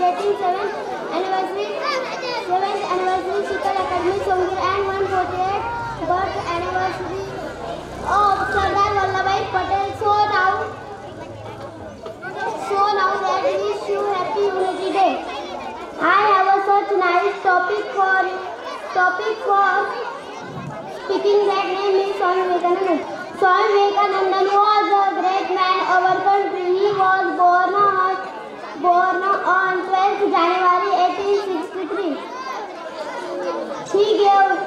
7th anniversary Shikar Academy Songir and 148th birth anniversary of Sardar Vallabhbhai Patel. So now that wish you happy Unity Day. I have a such nice topic for speaking. That name is Swami Vivekananda. Swami Vivekananda was a great man of our country. He was born on 12th January 1863. He gave